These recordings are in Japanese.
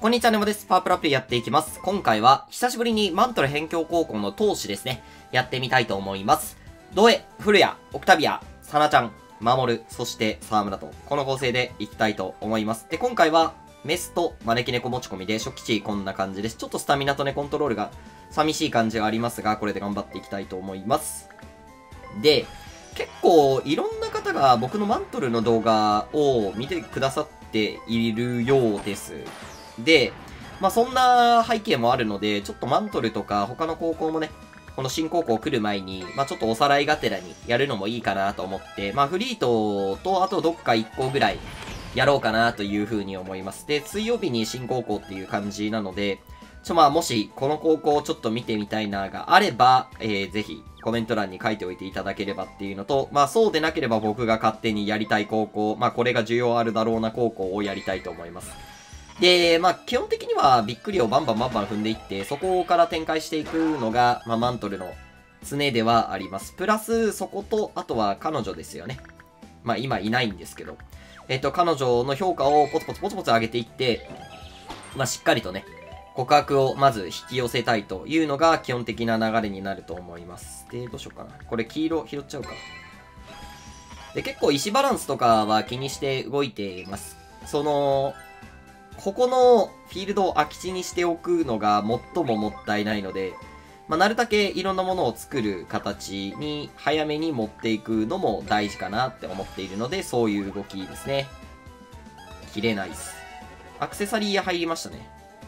こんにちは、ねもです。パワープロアプリやっていきます。今回は、久しぶりにマントル辺境高校の闘士ですね。やってみたいと思います。ドエ、フルヤ、オクタビア、サナちゃん、マモル、そして沢村と、この構成でいきたいと思います。で、今回は、メスと招き猫持ち込みで、初期値こんな感じです。ちょっとスタミナとね、コントロールが寂しい感じがありますが、これで頑張っていきたいと思います。で、結構、いろんな方が僕のマントルの動画を見てくださっているようです。で、まあそんな背景もあるので、ちょっとマントルとか他の高校もね、この新高校来る前に、まあちょっとおさらいがてらにやるのもいいかなと思って、まあフリートとあとどっか1個ぐらいやろうかなというふうに思います。で、水曜日に新高校っていう感じなので、まあもしこの高校をちょっと見てみたいながあれば、ぜひコメント欄に書いておいていただければっていうのと、まあそうでなければ僕が勝手にやりたい高校、まあこれが需要あるだろうな高校をやりたいと思います。で、まあ、基本的にはびっくりをバンバン踏んでいって、そこから展開していくのが、まあ、マントルの常ではあります。プラス、そこと、あとは彼女ですよね。まあ、今いないんですけど。彼女の評価をポツポツ上げていって、まあ、しっかりとね、告白をまず引き寄せたいというのが基本的な流れになると思います。で、どうしようかな。これ黄色拾っちゃうか。で、結構石バランスとかは気にして動いています。ここのフィールドを空き地にしておくのが最ももったいないので、まあ、なるだけいろんなものを作る形に早めに持っていくのも大事かなって思っているので、そういう動きですね。切れないっす。アクセサリー入りましたね。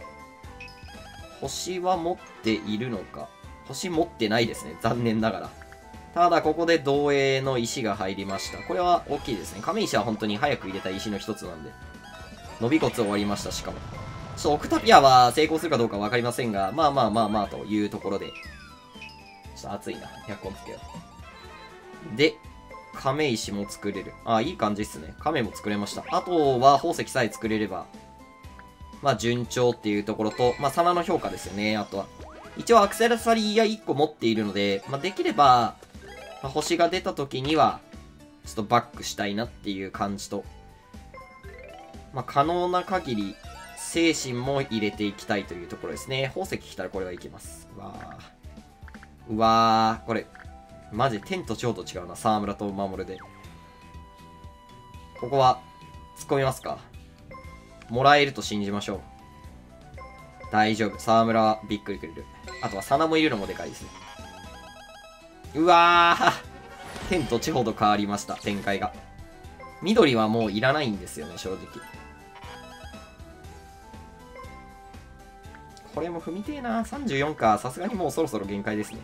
星は持っているのか。星持ってないですね。残念ながら。ただ、ここで同影の石が入りました。これは大きいですね。亀石は本当に早く入れた石の一つなんで。伸び骨終わりました、しかも。オクタピアは成功するかどうかわかりませんが、まあというところで。ちょっと熱いな。100個つけよう。で、亀石も作れる。あ、いい感じっすね。亀も作れました。あとは宝石さえ作れれば、まあ順調っていうところと、まあサナの評価ですよね。あとは。一応アクセサリーや1個持っているので、まあできれば、まあ、星が出た時には、ちょっとバックしたいなっていう感じと、まあ、可能な限り、精神も入れていきたいというところですね。宝石来たらこれはいけます。うわー、これ、マジ天と地ほど違うな。沢村と守で。ここは、突っ込みますか。もらえると信じましょう。大丈夫。沢村はびっくりくれる。あとは、サナもいるのもでかいですね。うわー、天と地ほど変わりました。展開が。緑はもういらないんですよね、正直。これも踏みてえな。34か。さすがにもうそろそろ限界ですね。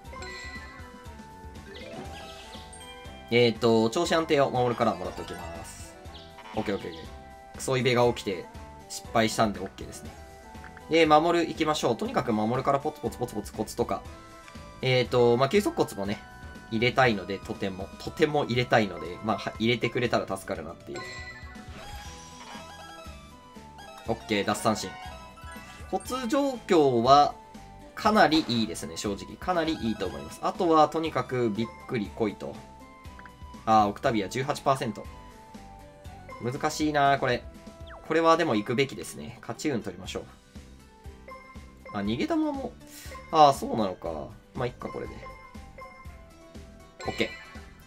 調子安定を守るからもらっておきます。OK。クソイベが起きて失敗したんで OK ですね。で、守る行きましょう。とにかく守るからポツポツコツとか。まあ、急速骨もね、入れたいので、とても入れたいので、まあ、入れてくれたら助かるなっていう。OK、奪三振。骨状況はかなりいいですね、正直。かなりいいと思います。あとは、とにかくびっくり来いと。オクタビア 18%。難しいなこれ。これはでも行くべきですね。勝ち運取りましょう。逃げ玉も、そうなのか。まあ、いっか、これで。OK。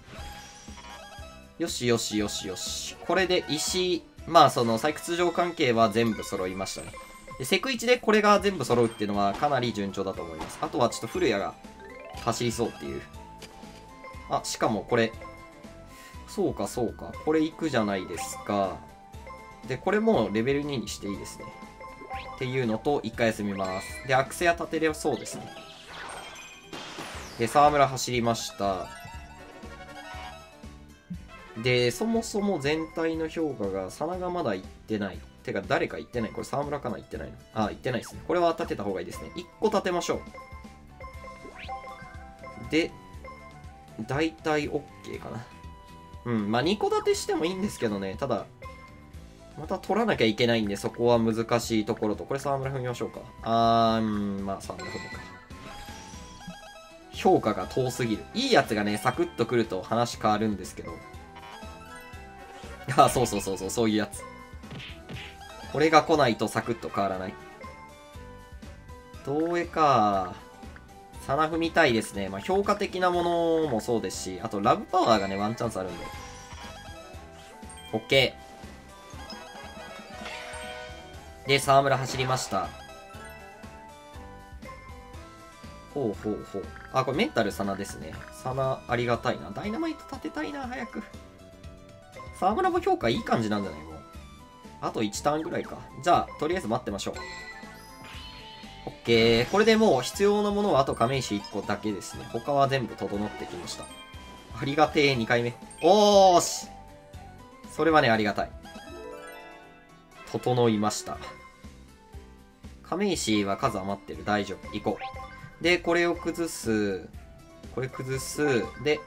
よし。これで石、まあ、採掘場関係は全部揃いましたね。で、セク1でこれが全部揃うっていうのはかなり順調だと思います。あとはちょっと古谷が走りそうっていう。しかもこれ、そうか。これいくじゃないですか。で、これもレベル2にしていいですね。っていうのと、一回休みます。で、アクセア立てれそうですね。で、沢村走りました。で、そもそも全体の評価が、サナがまだ行ってない。てか、誰か行ってない。これ沢村かな行ってないの。行ってないですね。これは立てた方がいいですね。1個立てましょう。で、大体 OK かな。まあ2個立てしてもいいんですけどね。ただ、また取らなきゃいけないんで、そこは難しいところと。これ沢村踏みましょうか。まあ沢村踏むか。評価が遠すぎる。いいやつがね、サクッとくると話変わるんですけど。そういうやつ。 これが来ないとサクッと変わらない。どうえか。サナフみたいですね。まあ、評価的なものもそうですし、あとラブパワーがね、ワンチャンスあるんで。オッケー。で、沢村走りました。ほうほうほう。あ、これメンタルサナですね。サナありがたいな。ダイナマイト立てたいな、早く。沢村も評価いい感じなんじゃないもう。あと1ターンぐらいか。じゃあ、とりあえず待ってましょう。オッケー。これでもう必要なものはあと亀石1個だけですね。他は全部整ってきました。ありがてえ、2回目。おーし。それはね、ありがたい。整いました。亀石は数余ってる。大丈夫。行こう。で、これを崩す。これ崩す。で、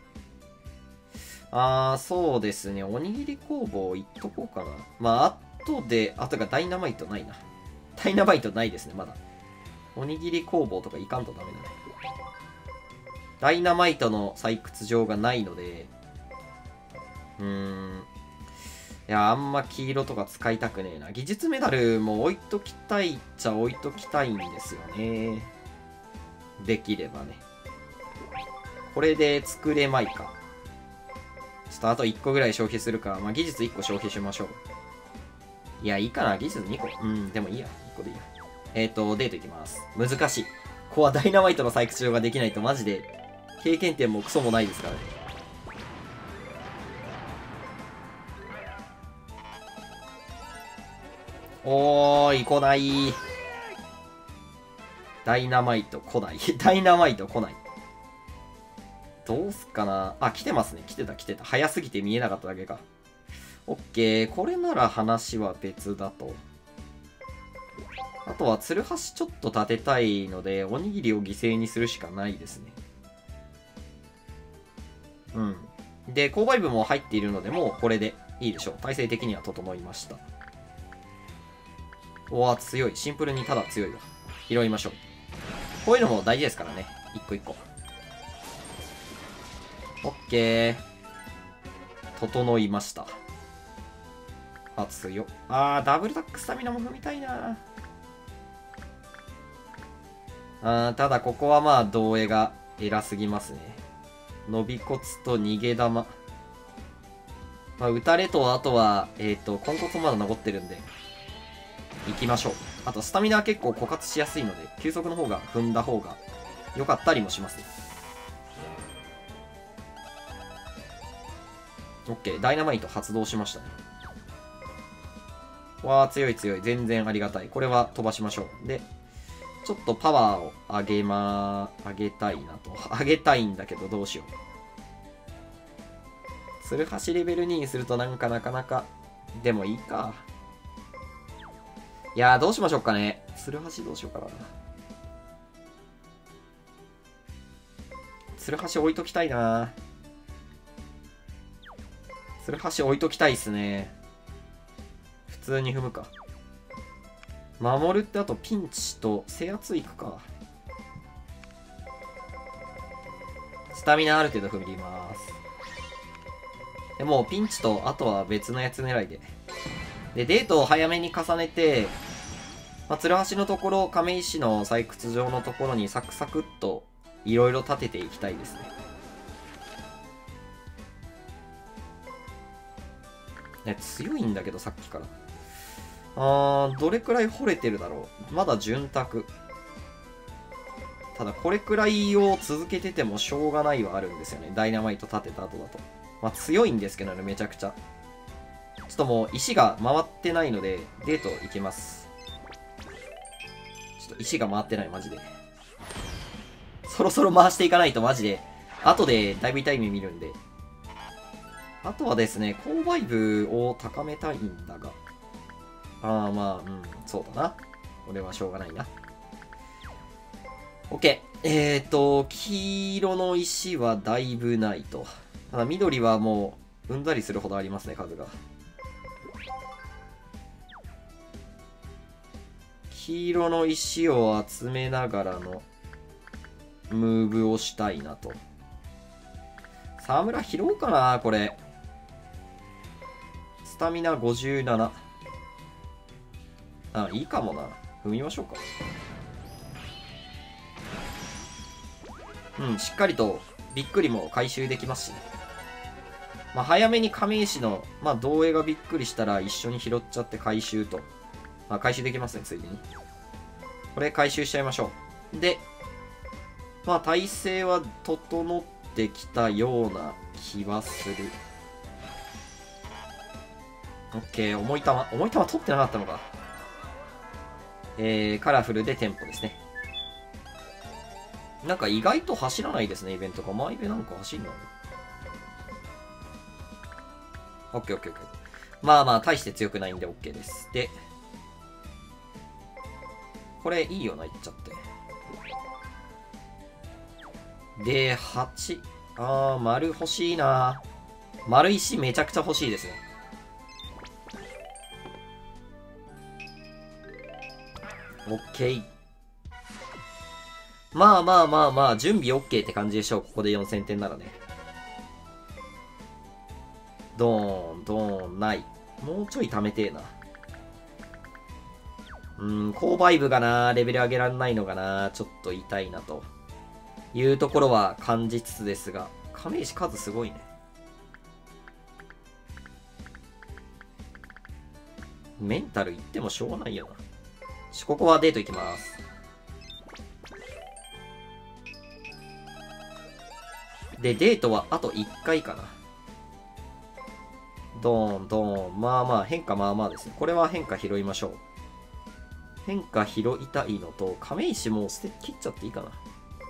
そうですね。おにぎり工房行っとこうかな。まあ、後がダイナマイトないな。ダイナマイトないですね、まだ。おにぎり工房とか行かんとダメだね。ダイナマイトの採掘場がないので、いや、あんま黄色とか使いたくねえな。技術メダルも置いときたいっちゃ置いときたいんですよね。できればね。これで作れまいか。ちょっとあと1個ぐらい消費するか。まあ、技術1個消費しましょう。いや、いいかな。技術2個。でもいいや。1個でいいや。デートいきます。難しい。ここはダイナマイトの採掘場ができないとマジで、経験点もクソもないですからね。おーい、来ない。ダイナマイト来ない。ダイナマイト来ない。どうすっかな。あ、来てますね。来てた。早すぎて見えなかっただけか。オッケー。これなら話は別だと。あとは、ツルハシちょっと立てたいので、おにぎりを犠牲にするしかないですね。で、購買部も入っているので、もうこれでいいでしょう。体制的には整いました。おわ、強い。シンプルにただ強いわ。拾いましょう。こういうのも大事ですからね。一個一個。オッケー。整いました。あ、強っ。ダブルタックスタミナも踏みたいな。ただここはまあ、同影が偉すぎますね。伸び骨と逃げ玉。まあ、打たれと、あとは、コンコツまだ残ってるんで、行きましょう。あと、スタミナは結構枯渇しやすいので、急速の方が踏んだ方が良かったりもします。オッケー、ダイナマイト発動しましたね。わー、強い強い。全然ありがたい。これは飛ばしましょう。で、ちょっとパワーを上げたいなと。上げたいんだけど、どうしよう。ツルハシレベル2にするとなんかなかなか、でもいいか。いやー、どうしましょうかね。ツルハシどうしようかな。ツルハシ置いときたいな。ツルハシ置いときたいっすね。普通に踏むか。守るってあとピンチと制圧いくか。スタミナある程度踏みます。でもうピンチとあとは別のやつ狙いで。で、デートを早めに重ねて、まあ、ツルハシのところ、亀石の採掘場のところにサクサクっといろいろ立てていきたいですね。ね、強いんだけどさっきから。どれくらい掘れてるだろう。まだ潤沢。ただこれくらいを続けててもしょうがないはあるんですよね。ダイナマイト立てた後だと。まあ強いんですけどね、めちゃくちゃ。ちょっともう石が回ってないので、デート行きます。ちょっと石が回ってない、マジで。そろそろ回していかないとマジで、後でだいぶ痛い目見るんで。あとはですね、購買部を高めたいんだが。まあ、そうだな。これはしょうがないな。OK。黄色の石はだいぶないと。ただ緑はもう、うんざりするほどありますね、数が。黄色の石を集めながらの、ムーブをしたいなと。沢村拾おうかな、これ。スタミナ57。 あ、いいかもな。踏みましょうか。うん、しっかりとびっくりも回収できますしね。まあ、早めに亀石の、まあ、同影がびっくりしたら一緒に拾っちゃって回収と。まあ、回収できますね、ついでに。これ回収しちゃいましょう。で、まあ、体勢は整ってきたような気はする。オッケー、重い玉取ってなかったのか。カラフルでテンポですね。なんか意外と走らないですね、イベントが。マイベなんか走んの？オッケーオッケーオッケー。まあまあ、大して強くないんでオッケーです。で、これいいよな、いっちゃって。で、8。丸欲しいな。丸石めちゃくちゃ欲しいですね。オッケー。まあまあまあまあ、準備 OK って感じでしょう。ここで4000点ならね。ドーン、ない。もうちょい貯めてえな。購買部がな、レベル上げられないのがな、ちょっと痛いなというところは感じつつですが、亀石数すごいね。メンタルいってもしょうがないよな。ここはデート行きます。で、デートはあと1回かな。ドーン。まあまあ、変化まあまあですね。これは変化拾いましょう。変化拾いたいのと、亀石も捨て切っちゃっていいかな。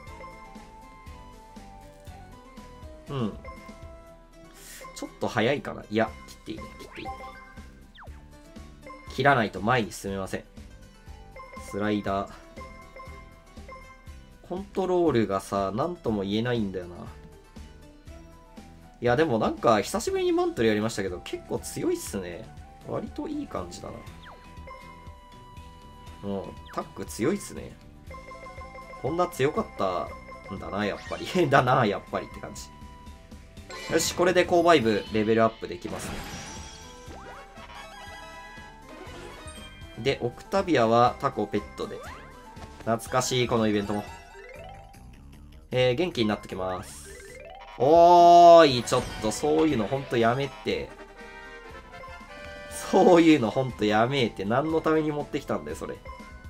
うん。ちょっと早いかな。いや、切っていいね。切らないと前に進めません。スライダー。コントロールがさ、なんとも言えないんだよな。いや、でもなんか、久しぶりにマントルやりましたけど、結構強いっすね。割といい感じだな。タック強いっすね。こんな強かったんだな、やっぱり。だな、やっぱりって感じ。よし、これで購買部レベルアップできますね。で、オクタビアはタコペットで。懐かしい、このイベントも。元気になってきます。おーい、ちょっとそういうのほんとやめて。そういうのほんとやめて。何のために持ってきたんだよ、それ。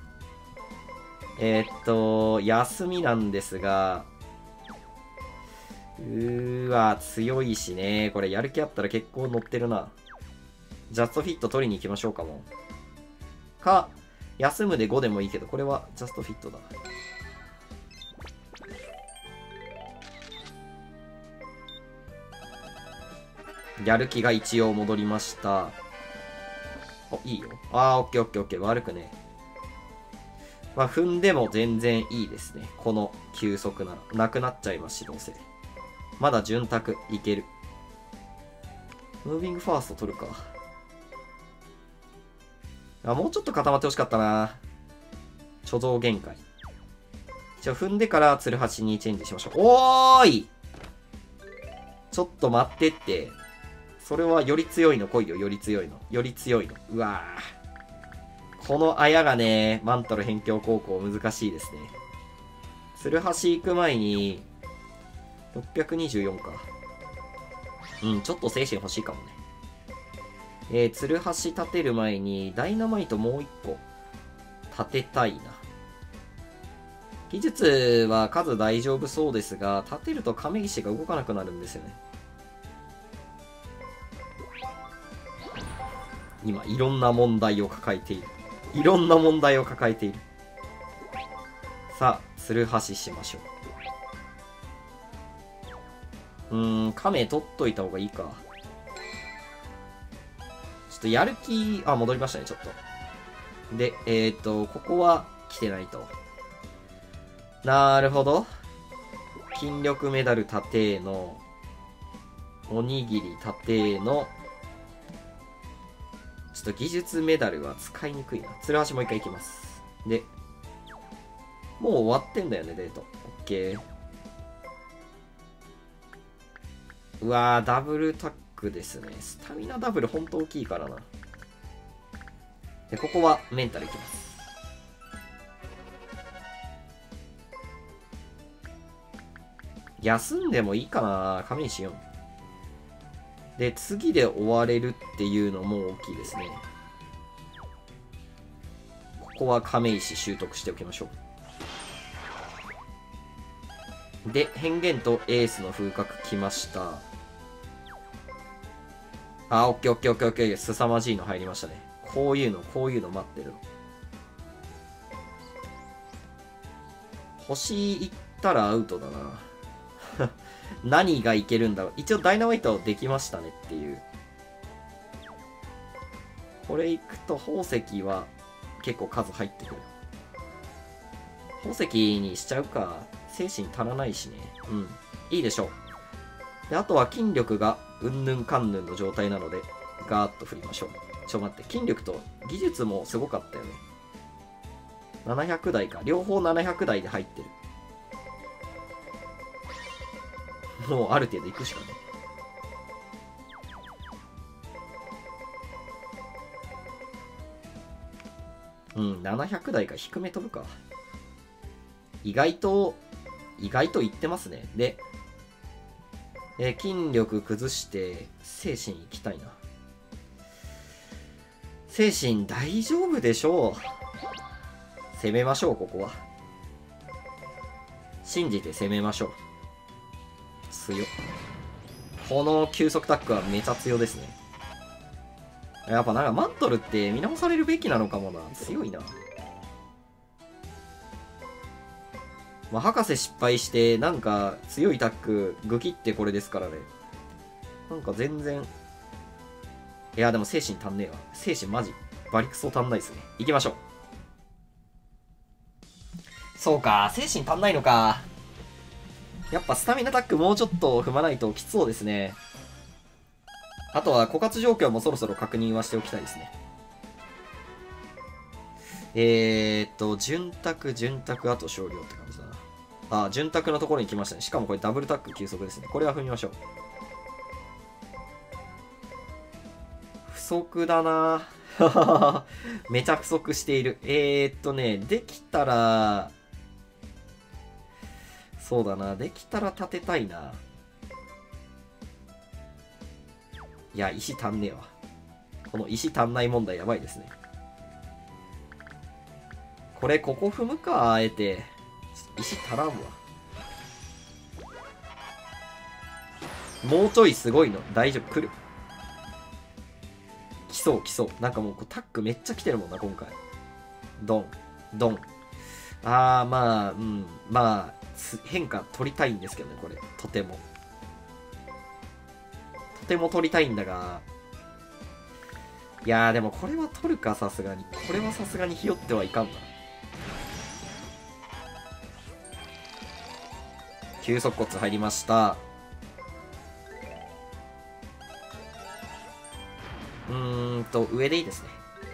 休みなんですが、強いしね。これやる気あったら結構乗ってるな。ジャストフィット取りに行きましょうかも。か、休むで5でもいいけど、これはジャストフィットだ。やる気が一応戻りました。お、いいよ。オッケーオッケーオッケー。悪くね。まあ、踏んでも全然いいですね。この休息なら。なくなっちゃいますし、どうせ。まだ潤沢いける。ムービングファースト取るか。もうちょっと固まってほしかったな。貯蔵限界。一応踏んでからツルハシにチェンジしましょう。おーいちょっと待ってって。それはより強いの来いよ、より強いの。より強いの。うわぁ。このあやがね、マントル辺境高校難しいですね。ツルハシ行く前に、624か。ちょっと精神欲しいかもね。ツルハシ立てる前に、ダイナマイトもう一個、立てたいな。技術は数大丈夫そうですが、立てると亀石が動かなくなるんですよね。今、いろんな問題を抱えている。さあ、ツルハシしましょう。亀取っといた方がいいか。ちょっとやる気、戻りましたね、ちょっと。で、ここは来てないと。なるほど。筋力メダル盾の、おにぎり盾の、ちょっと技術メダルは使いにくいな。ツルハシもう一回いきます。で、もう終わってんだよね、デート。オッケー。うわー、ダブルタックですね。スタミナダブルほんと大きいからな。 で、ここはメンタルいきます。休んでもいいかな。亀石4。で、次で終われるっていうのも大きいですね。ここは亀石習得しておきましょう。で、変幻とエースの風格来ました。あ、オッケーオッケーオッケーオッケー。凄まじいの入りましたね。こういうの待ってるの。星いったらアウトだな。何がいけるんだろう。一応ダイナマイトできましたねっていう。これいくと宝石は結構数入ってくる。宝石にしちゃうか。精神足らないしね。うん。いいでしょう。で、あとは筋力がうんぬんかんぬんの状態なので、ガーッと振りましょう。ちょ待って、筋力と技術もすごかったよね。700台か。両方700台で入ってる。もうある程度いくしかない。うん、700台か。低め飛ぶか。意外といってますね。で、筋力崩して精神いきたいな。精神大丈夫でしょう。攻めましょう、ここは。信じて攻めましょう。強っ。この急速タックはめちゃ強ですね。やっぱなんかマントルって見直されるべきなのかもな。強いな。まあ、博士失敗して、なんか強いタック、グキってこれですからね。なんか全然。いや、でも精神足んねえわ。精神マジ、バリクソ足んないですね。行きましょう。そうか、精神足んないのか。やっぱスタミナタックもうちょっと踏まないときつそうですね。あとは枯渇状況もそろそろ確認はしておきたいですね。潤沢、あと少量って感じだな。あ、潤沢のところに来ましたね。しかもこれダブルタック急速ですね。これは踏みましょう。不足だなめちゃ不足している。できたら、そうだな。できたら立てたいな。いや、石足んねえわ。この石足んない問題やばいですね。これ、ここ踏むか、あえて。石足らんわ。もうちょいすごいの。大丈夫。来る。来そう、来そう。なんかもうタックめっちゃ来てるもんな、今回。ドン。ドン。まあ、うん。まあ、変化取りたいんですけどね、これ。とても。とても取りたいんだが。いやー、でもこれは取るか、さすがに。これはさすがにひよってはいかんな。急速骨入りました。上でいいですね。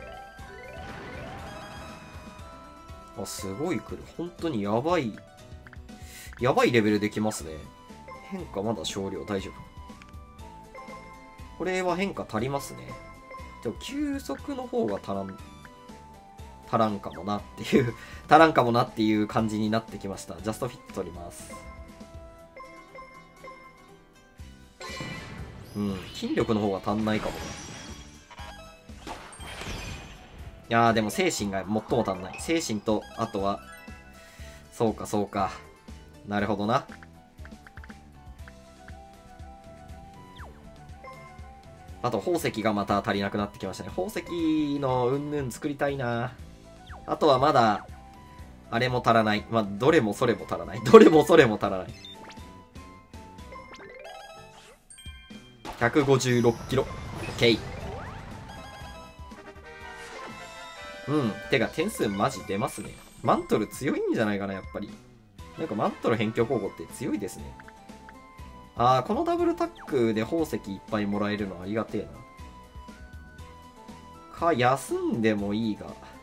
あ、すごい来る。本当にやばいレベルできますね。変化まだ少量、大丈夫。これは変化足りますね。でも、急速の方が足らんかもなっていう足らんかもなっていう感じになってきました。ジャストフィット取ります。うん、筋力の方が足んないかもな。いやー、でも精神が最も足んない。精神と、あとは、そうか、そうか。なるほどな。あと、宝石がまた足りなくなってきましたね。宝石のうんぬん作りたいな。あとはまだ、あれも足らない。まあ、どれもそれも足らない。どれもそれも足らない。156キロ。OK。うん。てか、点数マジ出ますね。マントル強いんじゃないかな、やっぱり。なんかマントル辺境高校って強いですね。このダブルタックで宝石いっぱいもらえるのありがてえな。か、休んでもいいが。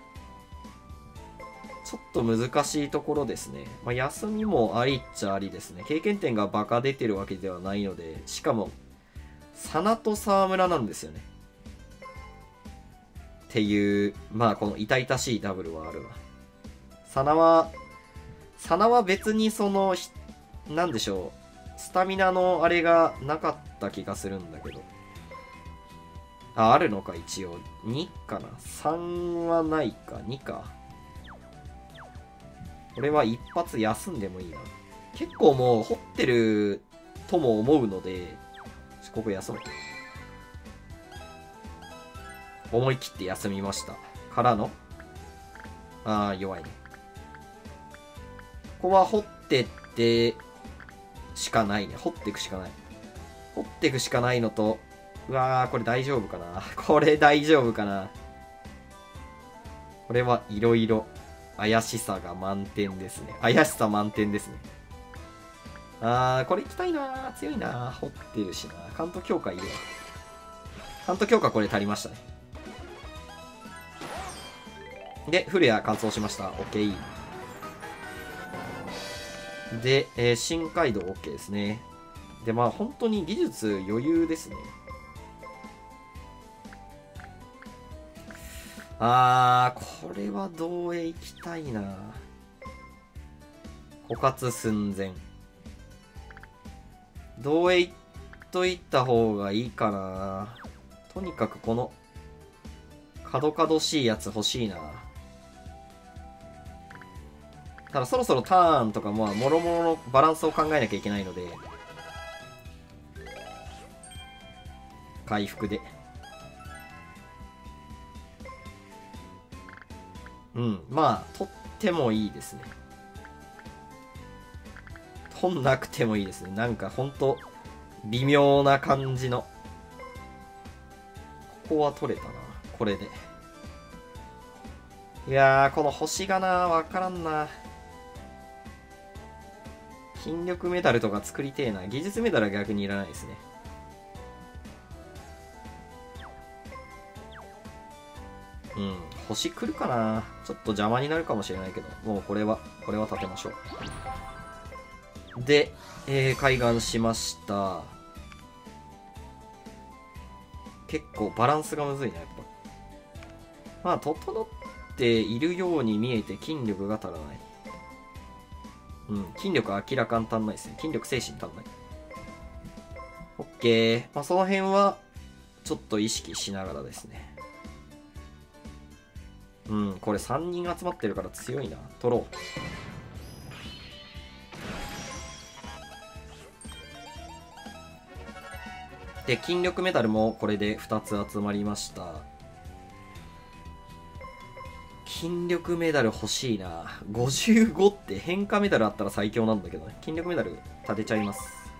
ちょっと難しいところですね。まあ、休みもありっちゃありですね。経験点がバカ出てるわけではないので、しかも、佐野と沢村なんですよね。っっていう、まあこの痛々しいダブルはあるな。サナは別になんでしょう。スタミナのあれがなかった気がするんだけど。あるのか一応。2かな ?3 はないか。2か。これは一発休んでもいいな。結構もう掘ってるとも思うので、ここ休む。思い切って休みました。からの弱いね。ここは掘ってってしかないね。掘っていくしかない。掘っていくしかないのと、うわー、これ大丈夫かな。これ大丈夫かな。これはいろいろ怪しさが満点ですね。怪しさ満点ですね。これ行きたいな。強いな。掘ってるしな。カント強化いるわ。カント強化これ足りましたね。で、フレア完走しました。OK。で、深海道 OK ですね。で、まあ本当に技術余裕ですね。これはどうへ行きたいな。枯渇寸前。どうへ行っといた方がいいかな。とにかくこの、角しいやつ欲しいな。ただそろそろターンとかもろもろのバランスを考えなきゃいけないので、回復で。まあ、取ってもいいですね。取んなくてもいいですね。なんかほんと、微妙な感じの。ここは取れたな。これで。いやー、この星がな、わからんな。筋力メダルとか作りてえな。技術メダルは逆にいらないですね。星来るかな。ちょっと邪魔になるかもしれないけど、もうこれは立てましょう。で、開眼しました。結構バランスがむずいな、やっぱ。まあ、整っているように見えて筋力が足らない。筋力は明らかに足んないですね。筋力精神足んない。オッケー。まあ、その辺は、ちょっと意識しながらですね。これ3人集まってるから強いな。取ろう。で、筋力メダルもこれで2つ集まりました。筋力メダル欲しいな。55って変化メダルあったら最強なんだけどね。筋力メダル立てちゃいます。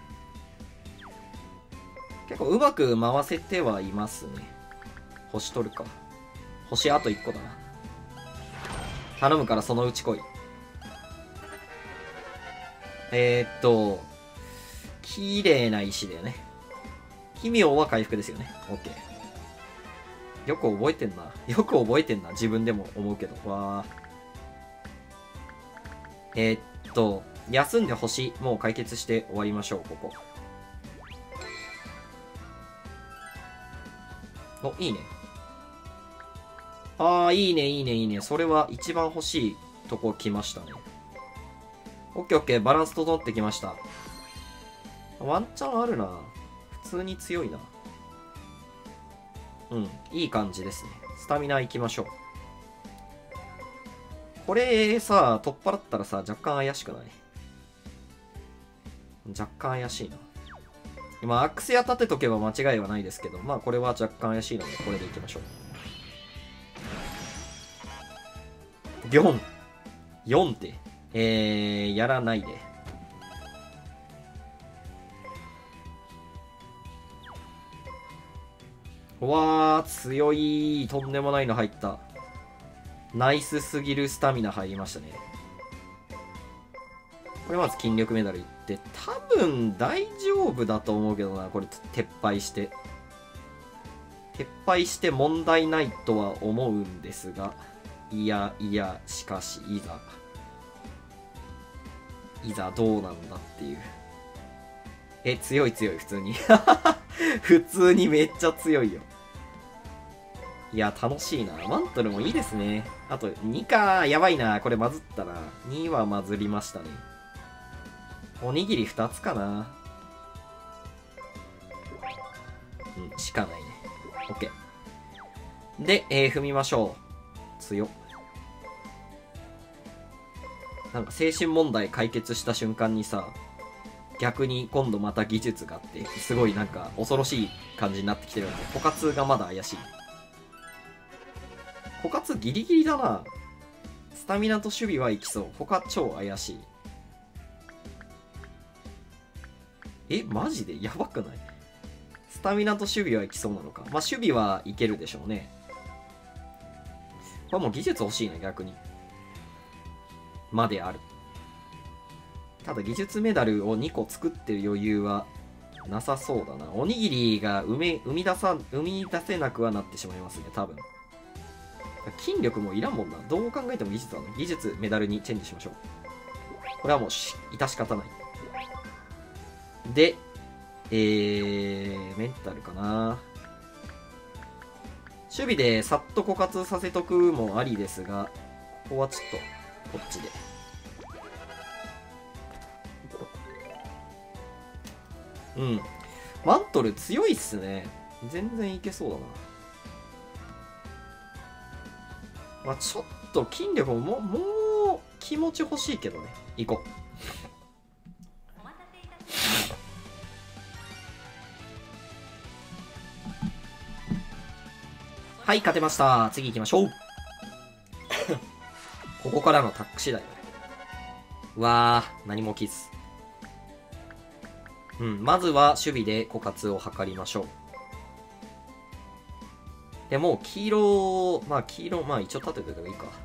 結構うまく回せてはいますね。星取るか。星あと1個だな。頼むからそのうち来い。綺麗な石だよね。奇妙は回復ですよね。OK。よく覚えてんな。よく覚えてんな。自分でも思うけど。わー。休んで星、もう解決して終わりましょう、ここ。お、いいね。いいね、いいね、いいね。それは一番欲しいとこ来ましたね。オッケーオッケー、バランス整ってきました。ワンチャンあるな。普通に強いな。いい感じですね。スタミナいきましょう。これさ、取っ払ったらさ、若干怪しくない？若干怪しいな。今、アクセア立てとけば間違いはないですけど、まあこれは若干怪しいので、これでいきましょう。4って、やらないで。うわー、強い。とんでもないの入った。ナイスすぎるスタミナ入りましたね。これまず筋力メダルいって、多分大丈夫だと思うけどな、これ撤廃して。撤廃して問題ないとは思うんですが、いや、しかし、いざどうなんだっていう。強い、普通に。普通にめっちゃ強いよ。 いや、楽しいな。マントルもいいですね。あと、2か。やばいな。これまずったな。2はまずりましたね。おにぎり2つかな。うん、しかないね。OK。で、踏みましょう。強っ。なんか精神問題解決した瞬間にさ、逆に今度また技術があって、すごいなんか恐ろしい感じになってきてるので、枯渇がまだ怪しい。枯渇ギリギリだな。スタミナと守備はいきそう。他超怪しい。マジでやばくない？スタミナと守備はいきそうなのか。まあ守備はいけるでしょうね。これもう技術欲しいね、逆に。まである。ただ技術メダルを2個作ってる余裕はなさそうだな。おにぎりが生み出せなくはなってしまいますね、多分。筋力もいらんもんな。どう考えても技術だね。技術メダルにチェンジしましょう。これはもう致し方ない。で、メンタルかな。守備でさっと枯渇させとくもありですが、ここはちょっと、こっちで。うん。マントル強いっすね。全然いけそうだな。まあちょっと筋力ももう気持ち欲しいけどね。行こう。はい、勝てました。次行きましょう。ここからのタック次第だね。うわー、何も起きず。うん、まずは守備で枯渇を図りましょう。で、もう黄色、まあ一応立てておけばいいか。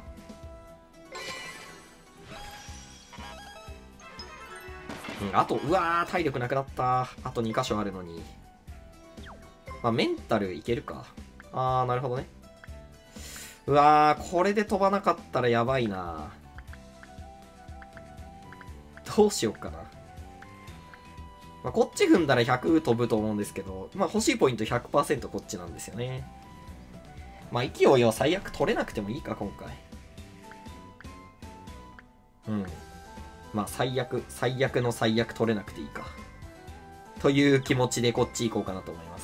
うん、あと、うわー、体力なくなった。あと2箇所あるのに。まあメンタルいけるか。あー、なるほどね。うわー、これで飛ばなかったらやばいな。どうしよっかな。まあ、こっち踏んだら100飛ぶと思うんですけど、まあ欲しいポイント 100% こっちなんですよね。まあ勢いは最悪取れなくてもいいか、今回。うん。まあ最悪の最悪取れなくていいか。という気持ちでこっち行こうかなと思います。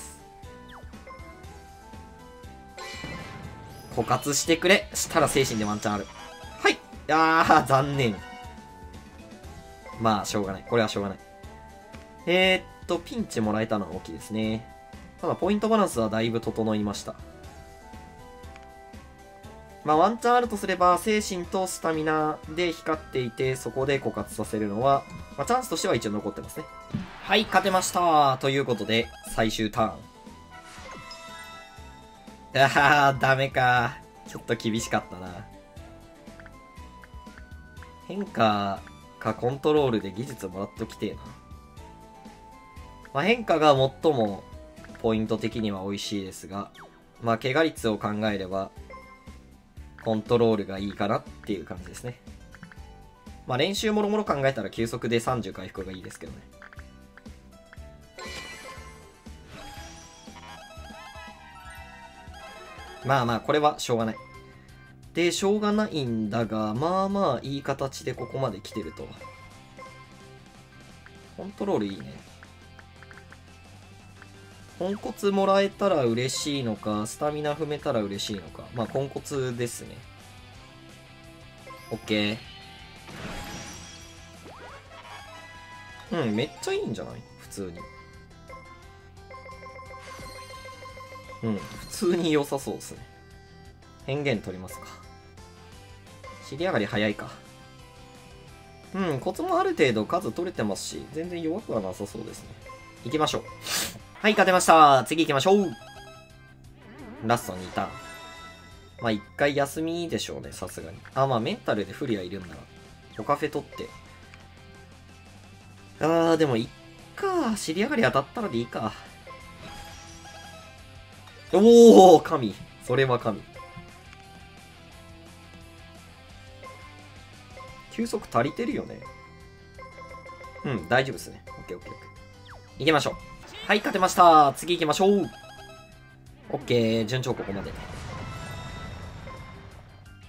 枯渇してくれ。したら精神でワンチャンある。はい。残念。まあ、しょうがない。これはしょうがない。ピンチもらえたのは大きいですね。ただ、ポイントバランスはだいぶ整いました。まあ、ワンチャンあるとすれば、精神とスタミナで光っていて、そこで枯渇させるのは、まあ、チャンスとしては一応残ってますね。はい、勝てました。ということで、最終ターン。ダメか。ちょっと厳しかったな。変化かコントロールで技術もらっときてえな。まあ、変化が最もポイント的には美味しいですが、まあ、怪我率を考えれば、コントロールがいいかなっていう感じですね。まあ、練習もろもろ考えたら急速で30回復がいいですけどね。まあまあ、これはしょうがない。で、しょうがないんだが、まあまあ、いい形でここまで来てると。コントロールいいね。ポンコツもらえたら嬉しいのか、スタミナ踏めたら嬉しいのか。まあ、ポンコツですね。OK。うん、めっちゃいいんじゃない？普通に。うん、普通に良さそうですね。変幻取りますか。尻上がり早いか。うん、コツもある程度数取れてますし、全然弱くはなさそうですね。行きましょう。はい、勝てました。次行きましょう。ラスト2ターン。まあ、一回休みでしょうね、さすがに。まあ、メンタルでフリアいるんなら、おカフェ取って。でも、いっか。尻上がり当たったらでいいか。おー、神。それは神。球速足りてるよね。うん、大丈夫ですね。オッケーオッケーオッケー。行きましょう。はい、勝てました。次行きましょう。オッケー、順調ここまで。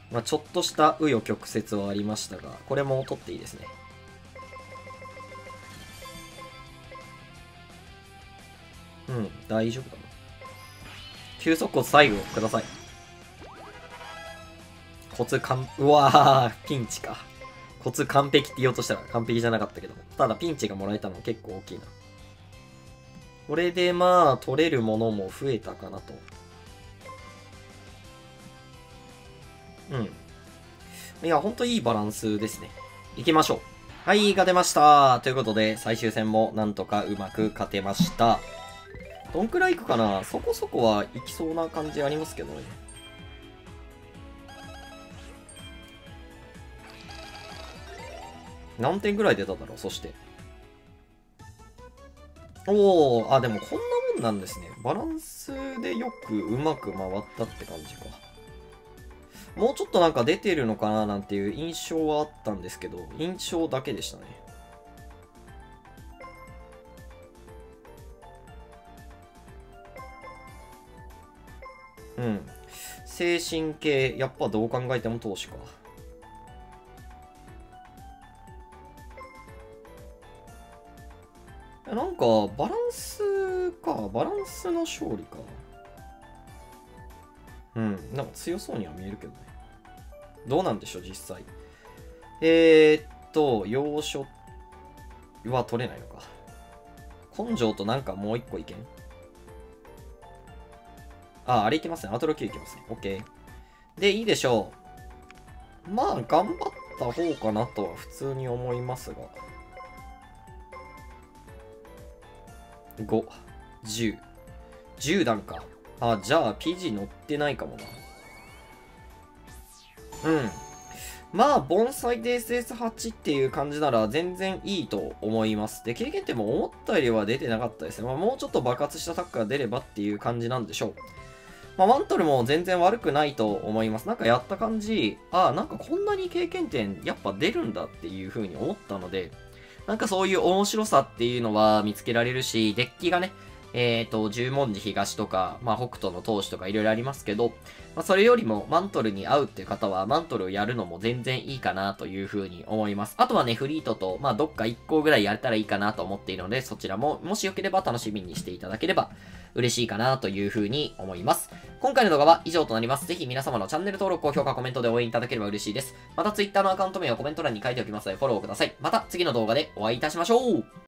まあ、ちょっとした紆余曲折はありましたが、これも取っていいですね。うん、大丈夫かな。急速骨最後ください。うわー、ピンチか。コツ完璧って言おうとしたら完璧じゃなかったけど。ただピンチがもらえたのは結構大きいな。これでまあ、取れるものも増えたかなと。うん。いや、ほんといいバランスですね。行きましょう。はい、が出ました。ということで、最終戦もなんとかうまく勝てました。どんくらい行くかな？そこそこは行きそうな感じありますけどね。何点ぐらい出ただろう、そして。おー、あ、でもこんなもんなんですね。バランスでよくうまく回ったって感じか。もうちょっとなんか出てるのかななんていう印象はあったんですけど、印象だけでしたね。うん。精神系、やっぱどう考えても投資か。なんか、バランスか。バランスの勝利か。うん。なんか強そうには見えるけどね。どうなんでしょう、実際。要所は取れないのか。根性となんかもう一個いけん？あ、あれいけますね。アトロ Q いけますね。OK。で、いいでしょう。まあ、頑張った方かなとは普通に思いますが。5、10。10段か。あ、じゃあ PG 乗ってないかもな。うん。まあ、盆栽で SS8 っていう感じなら全然いいと思います。で、経験点も思ったよりは出てなかったですね。まあ、もうちょっと爆発したタックが出ればっていう感じなんでしょう。まあ、マントルも全然悪くないと思います。なんかやった感じ、ああ、なんかこんなに経験点やっぱ出るんだっていう風に思ったので、なんかそういう面白さっていうのは見つけられるし、デッキがね、十文字東とか、まあ、北斗の闘志とかいろいろありますけど、まあ、それよりもマントルに合うっていう方は、マントルをやるのも全然いいかなという風に思います。あとはね、フリートと、まあ、どっか1個ぐらいやれたらいいかなと思っているので、そちらも、もしよければ楽しみにしていただければ嬉しいかなという風に思います。今回の動画は以上となります。ぜひ皆様のチャンネル登録、高評価、コメントで応援いただければ嬉しいです。また Twitter のアカウント名をコメント欄に書いておきますのでフォローください。また次の動画でお会いいたしましょう。